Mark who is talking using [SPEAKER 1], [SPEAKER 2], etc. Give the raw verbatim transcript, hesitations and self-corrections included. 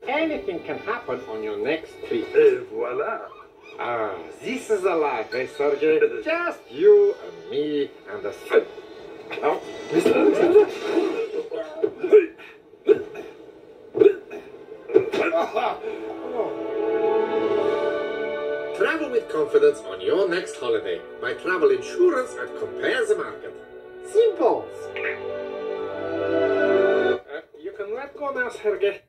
[SPEAKER 1] Anything can happen on your next trip.
[SPEAKER 2] Et voilà.
[SPEAKER 1] Ah, this is a life, eh, Sergey? Just you and me and the sun. Oh, Mister Alexander? Travel with confidence on your next holiday. Buy travel insurance and compare the market. Simple. Uh, you can let go now, Sergey.